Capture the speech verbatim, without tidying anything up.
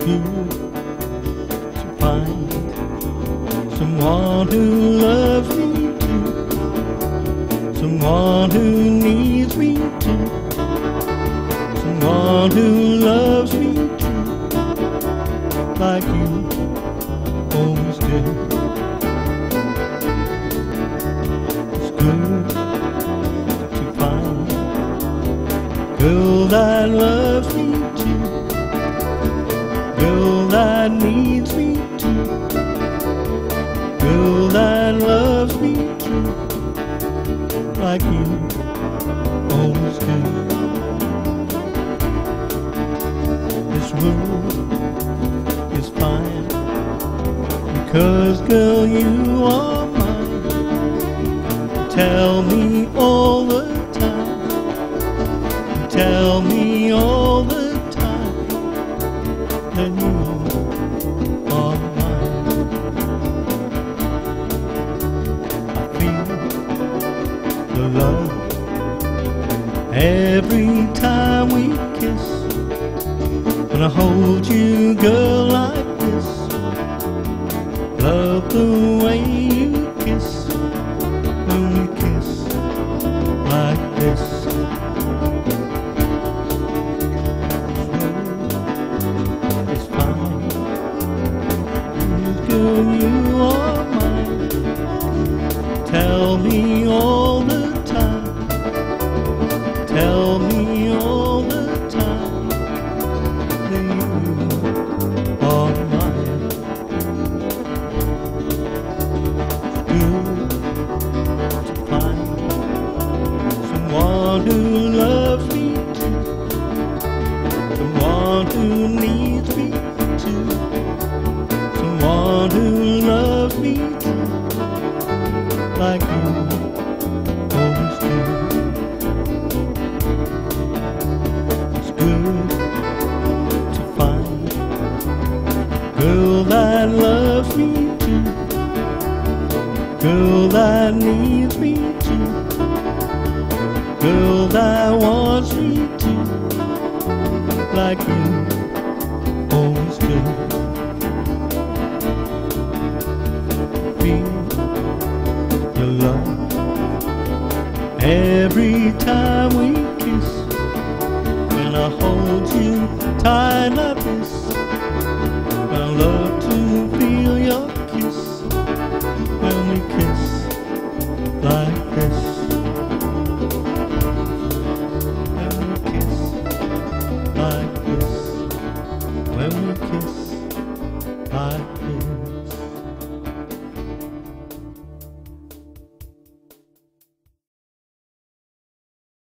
good to find someone who loves me too, someone who needs me too, someone who loves me true, like you always did. It's good to find a girl that loves me too, girl that needs me too, girl that loves me true, like you always do. This world is fine because, girl, you are mine. Tell me all the time, tell me all the time that you are mine. I feel the love every time we kiss. When I hold you, girl, like this, love the way you kiss. When we kiss like this, it's fine. Girl, you are mine. Tell me all the time, tell me all the time that you are mine. Good to find someone who loves me too, someone who needs me too, someone who loves me too, like you always do. It's good to find a girl that loves me too, girl that needs me too, girl that wants me to, like you always do. Feel your love every time we kiss. When I hold you tight like this, I love to feel your kiss. When we kiss like this, when we kiss like this, when we kiss like this.